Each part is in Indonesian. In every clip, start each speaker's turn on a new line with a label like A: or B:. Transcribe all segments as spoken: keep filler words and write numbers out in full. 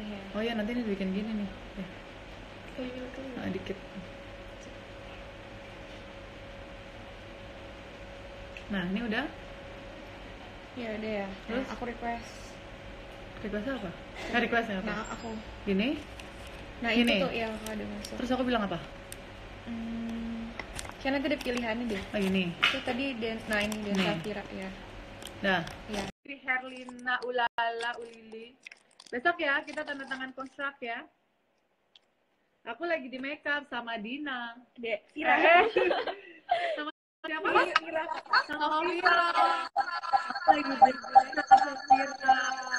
A: Iya.
B: Oh ya, nanti ini bikin gini nih. Eh,
A: Kayak gitu.
B: nah, dikit. Nah, ini udah.
A: Ya udah ya.
B: Terus?
A: Nah, aku request.
B: Request apa? Nah, request apa?
A: Nah, aku.
B: Gini.
A: Nah,
B: Gini.
A: itu tuh yang ada masuk.
B: Terus aku bilang apa?
A: Hmm, kayak nanti ada pilihannya deh.
B: Oh gini.
A: Itu tadi dan nah ini dan
B: Nih.
A: Safira ya.
B: Dah.
A: Ya.
B: Herlina Ulala Ulili. Besok ya kita tanda tangan kontrak ya. Aku lagi di makeup sama Dina.
A: Dek, Fira.
B: Eh, sama siapa?
A: Fira.
B: Sama Fira. Aku lagi di makeup sama Fira.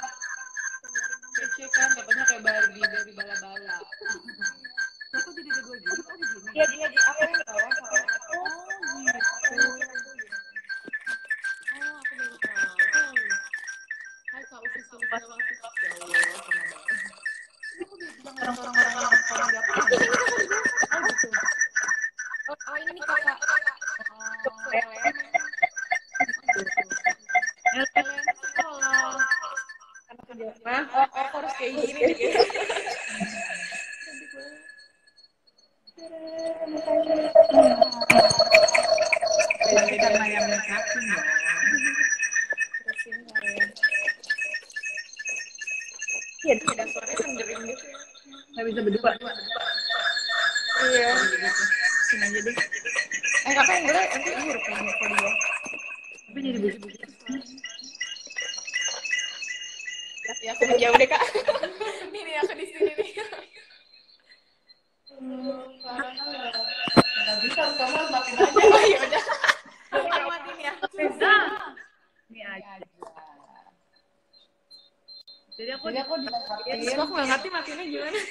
B: Kece kan, katanya kayak Barbie dari bala-bala. Aku jadi ada dua gini, oh begini.
A: Iya, dia di aku yang bawah kalau aku.
B: Oh gitu. Oh, aku baru tahu. Hai Kak Usus Sulfa Wasis. Ya Allah, sama banget. Ini aku bilang orang-orang yang orang Jepang. Oh gitu.
A: Oh, oh ini nih kakak.
B: Oh, Ellen. Ellen sekolah.
A: Nah, oh, oh, aku harus kayak gini nih.
B: Jadi karena yang makeupin dong.
A: Terusin kalian. Iya, dia ada suaranya menderim gitu ya.
B: Nggak bisa berdua.
A: Iya. Sini aja deh. Eh kakak yang boleh nanti buruk nih muka dia.
B: Tapi jadi begitu.
A: Ya aku menjauh deh kak. Nih nih aku di sini nih.
B: Nggak bisa, kamu matiin aja.
A: Oh iya udah. Aku matiin ya.
B: Nah, ini aja. Jadi aku
A: Terus aku nggak ngerti matinnya gimana.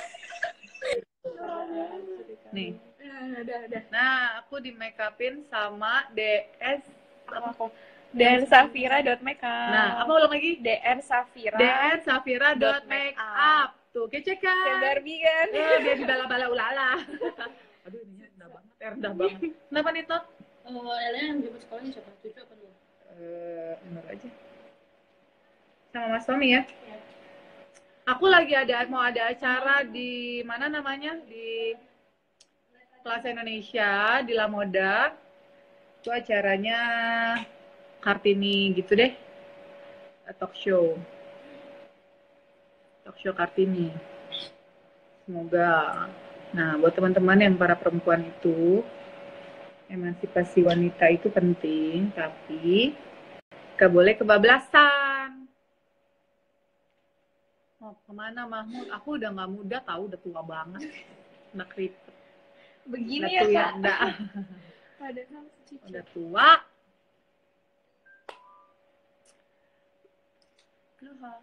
B: nih.
A: Nah, udah udah.
B: Nah, aku di makeupin sama D S
A: Apa aku? Dan Safira dot makeup.
B: Nah, apa ulang lagi?
A: D N Safira.
B: D N Safira dot makeup. Tuh, kece kan?
A: Kayak Barbie kan?
B: Eh, biar di bala-bala ulala. Aduh, ini rendah banget. Eh, rendah banget. Kenapa nih, Tot?
C: Oh, Ella yang jemput sekolahnya siapa? Cucu apa lu?
B: Eh, bener aja. Sama Mas Tommy ya?
C: Ya.
B: Aku lagi ada mau ada acara di mana namanya? Di Plaza Indonesia di La Moda. Itu acaranya Kartini gitu deh. Talk show. Talk show Kartini. Semoga. Nah, buat teman-teman yang para perempuan itu, emansipasi wanita itu penting, tapi gak boleh kebablasan. Mau kemana Mahmud? Aku udah gak muda tahu, udah tua banget. Udah keriput.
A: Begini
B: Udah
A: ya
B: tua,
A: kak?
B: udah,
A: Ada kan cucu.
B: udah tua. Loh.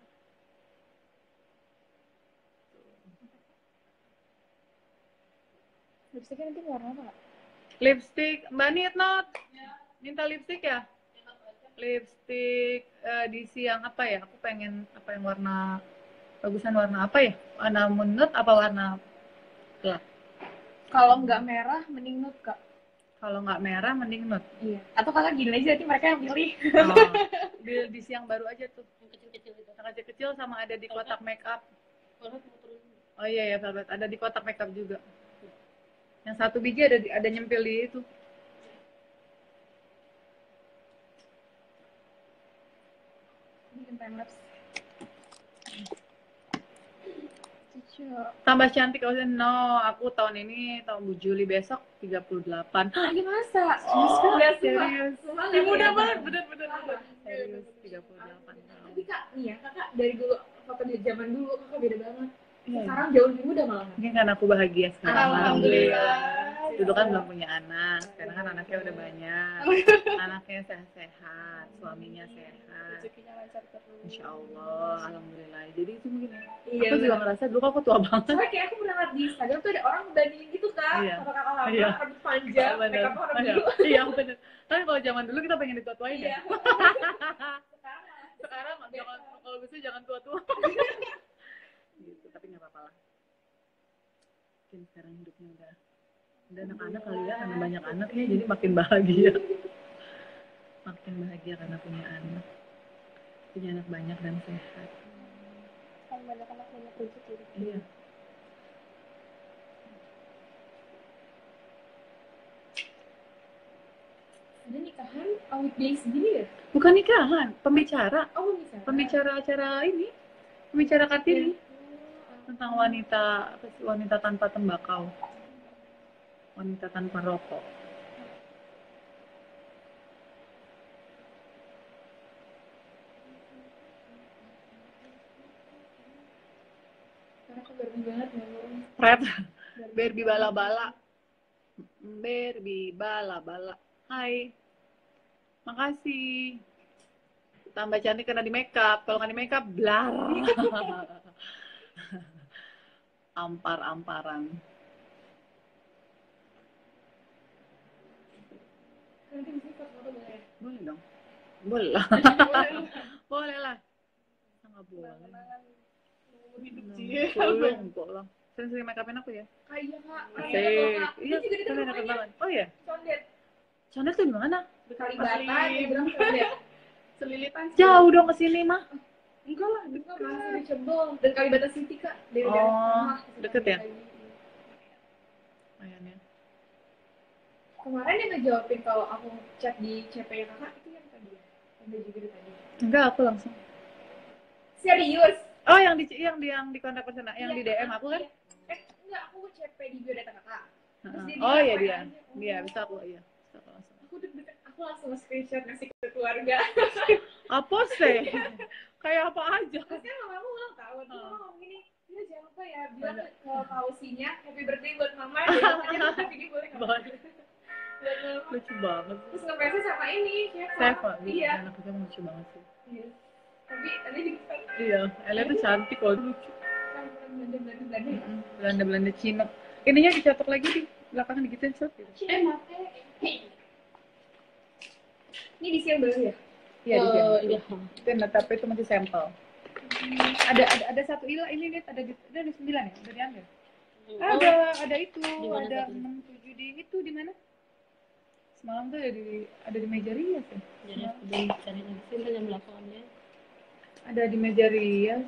A: Lipstiknya nanti warna apa kak?
B: Lipstick, Mbak Nitnot, minta lipstick ya? Lipstick edisi yang apa ya? Aku pengen apa yang warna, bagusan warna apa ya? Warna menut apa warna gelap?
A: Kalau nggak merah, mending nude kak.
B: Kalau nggak merah, mending nude.
A: Iya. Atau kakak gini aja, nanti mereka yang pilih.
B: Oh, di edisi yang baru aja tuh.
C: Yang kecil-kecil itu.
B: Yang kecil-kecil sama ada di kotak makeup.
C: Kalau mau turun.
B: Oh iya ya, Velvet. Ada di kotak makeup juga. Yang satu biji ada di, ada nyempil di itu.
A: Bikin timelapse. Cucu.
B: Tambah cantik kalau no, aku tahun ini tahun Bu Juli besok tiga puluh delapan.
A: Lagi masa?
B: Oh,
A: Udah
B: serius. Ih, muda banget, bener bener bener. Serius tiga puluh delapan tahun.
A: Tapi kak, nih ya kakak dari dulu foto dari zaman dulu kakak beda banget.
B: Iya.
A: Sekarang jauh lebih muda malah.
B: Mungkin karena aku bahagia sekarang.
A: Alhamdulillah.
B: Dulu kan belum punya anak, sekarang kan anaknya udah banyak. Anaknya sehat-sehat, suaminya sehat.
A: Rezekinya lancar terus.
B: Insya Allah, alhamdulillah. Jadi itu mungkin ya.
A: Iya,
B: Aku juga
A: bener.
B: ngerasa dulu kok aku tua banget.
A: Soalnya kayak aku pernah lihat di Instagram tuh ada orang bandingin gitu kan,
B: Iya.
A: sama kakak lama,
B: Iya.
A: rambut panjang,
B: Bener.
A: makeup orang
B: Iya,
A: dulu.
B: iya bener. Tapi kalau zaman dulu kita pengen ditua-tuain
A: Iya.
B: ya.
A: Sekarang malah
B: Sekarang jangan, kalau bisa jangan tua-tua. Gitu, tapi nggak apa-apa lah. Mungkin sekarang hidupnya udah udah anak-anak kali ya, karena banyak anaknya jadi makin bahagia. Makin bahagia karena punya anak. Punya anak banyak dan sehat.
A: kan banyak anak banyak rezeki.
B: Iya.
A: Ada nikahan awit days gini ya?
B: Bukan nikahan, pembicara.
A: Oh, bisa.
B: Pembicara acara ini, pembicara Kartini tentang wanita wanita tanpa tembakau, wanita tanpa rokok.
A: Karena aku baru banget ya lo.
B: Fred, Barbie bala-bala, Barbie bala-bala. Hai, makasih. Tambah cantik karena di makeup. Kalau nggak di makeup, blar. Ampar-amparan.
A: Nanti bisa foto boleh.
B: Boleh dong. Boleh lah. Boleh lah. Nggak boleh.
A: Hidup
B: Tolong, tolong. Sering-sering make upin aku ya.
A: Kayak kak.
B: Sih. Iya,
A: juga di
B: tapi
A: dekat
B: enak
A: rumahnya.
B: banget. Oh iya.
A: Condet.
B: Condet tuh di mana?
A: Kalibata, dia bilang condet. Selilitan.
B: Jauh dong ke sini mah.
A: Enggak lah, enggak masih reachable. Dan Kalibata City kak. Dari
B: Oh,
A: daerah rumah.
B: deket ya? Lumayan ya.
A: Kemarin dia ngejawabin kalau aku chat di C P-nya kakak itu yang tadi ya. Yang juga dari tadi.
B: Enggak, aku langsung.
A: Serius?
B: Oh, yang di yang di yang di kontak person, yang
A: Iya,
B: di D M aku kan?
A: iya. Eh, enggak, aku C P di biodata kakak. Terus
B: Heeh.
A: dia
B: Oh
A: bilang,
B: iya
A: "Apa
B: dia.
A: aja?"
B: Dia bisa aku iya. Bisa aku langsung.
A: Aku deg-degan, aku langsung screenshot ngasih ke keluarga.
B: Apa sih? Kayak apa aja?
A: Terus kan mama aku ulang tahun, terus
B: Oh.
A: mama ngomong gini, ya jangan lupa ya bilang ke kausinya happy birthday buat mama, besoknya kita video boleh nggak?
B: Boleh.
A: Buat mama.
B: Lucu banget.
A: Terus nge-fansnya sama ini, siapa?
B: Seva,
A: Iya.
B: anak kita lucu banget sih.
A: Iya. Tapi tadi juga kan
B: Iya, Ella tuh cantik loh, lucu.
A: kan Belanda-Belanda ya.
B: Mm-mm. Belanda-Belanda Cina. Ininya dicetok lagi di belakang digituin shot gitu.
A: Eh, mate. Ini di siang baru ya?
B: Iya di
C: Oh,
B: sini.
C: iya.
B: Itu nah, tapi itu masih sampel. Ada ada ada satu ilah ini lihat ada di ada di sembilan ya, udah diambil. Ada ada itu,
C: Di mana
B: ada
C: tadi?
B: enam tujuh di itu di mana? Semalam tuh ada di ada di meja rias ya.
C: Jadi aku belum cari lagi sih yang belakangnya.
B: Ada di meja rias.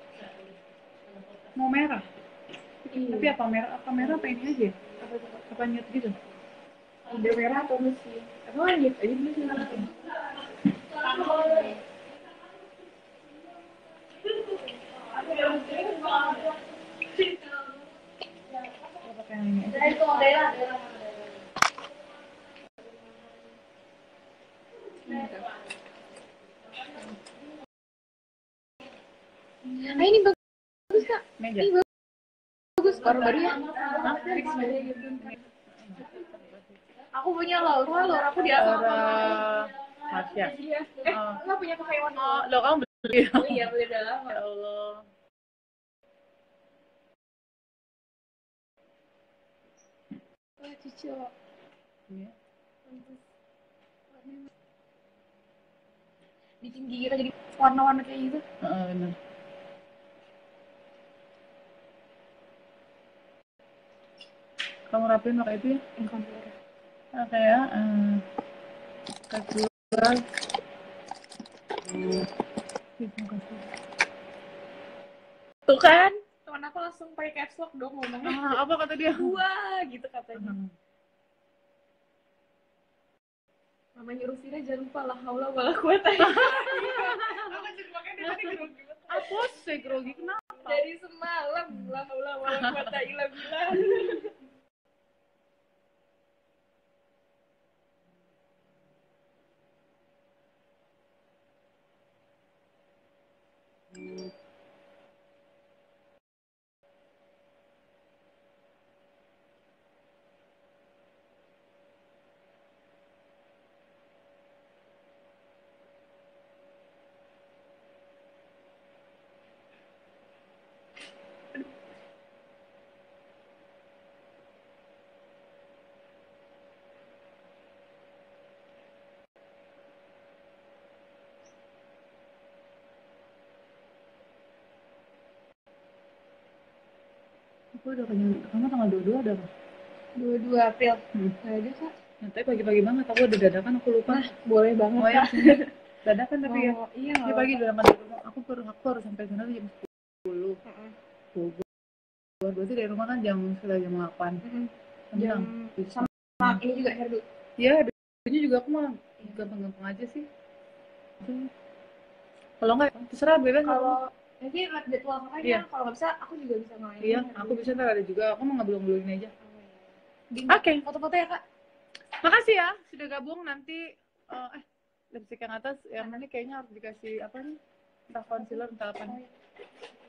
B: Mau merah. Tapi apa merah? Apa merah apa ini aja? Apa apa nyet gitu?
A: Udah merah atau masih? Apa lanjut aja dulu sih.
B: Apa pakai yang ini aja?
A: Ah ini bagus kak.
B: Meja.
A: Ini bagus. Orang baru ya.
B: Hah?
A: Aku punya Laura, Laura aku di asal
B: Laura Hasya.
A: Iya. Eh,
B: Oh.
A: enggak punya pakai warna.
B: Oh, lo kamu beli?
A: Oh iya, beli udah lama.
B: Ya Allah.
A: Wah, cucu.
B: Iya.
A: Bikin gigi kita jadi warna-warna kayak gitu.
B: Heeh, benar. Kamu rapiin pakai itu ya?
A: Enggak boleh.
B: Ah, kayak eh kasual.
A: Tuh kan, teman aku langsung pakai caps lock dong ngomongnya.
B: Ah, apa kata dia?
A: Wah, gitu katanya.
B: Hmm.
A: Mama nyuruh Vira jangan lupa lah haula wala quwata illa billah. Aku jadi makan dari tadi grogi banget.
B: Apa sih grogi kenapa?
A: Dari semalam la haula wala quwata illa billah.
B: Aku udah kenyang. Kamu tanggal dua puluh dua ada apa?
A: dua puluh dua April.
B: Hmm.
A: Enggak ada, Kak.
B: Nah, tapi pagi-pagi banget aku udah dadakan aku lupa.
A: Boleh banget,
B: Oh ya,
A: Kak.
B: dadakan tapi ya.
A: Oh, iya,
B: Ini
A: nggak
B: pagi
A: apa-apa.
B: udah makan di rumah. Aku baru aku baru sampai sana jam sepuluh. sepuluh.
A: Heeh.
B: Bogor. Berarti dari rumah kan jam setelah jam delapan.
A: Heeh.
B: Tenang.
A: Jam
B: Bisa.
A: sama ini juga Herdu.
B: Iya, ini juga aku mah gampang-gampang aja sih. Kalau nggak, terserah bebas.
A: Kalau nanti lihat jadwal kakaknya,
B: Iya.
A: kalau nggak bisa aku juga bisa main.
B: Iya, aku bisa ntar ada juga. Aku mau ngebelung-belungin aja.
A: Di
B: Oke.
A: foto-foto ya kak.
B: Makasih ya sudah gabung. Nanti eh, eh lipstick yang atas yang ini kayaknya harus dikasih apa nih? Entah concealer entah apa nih.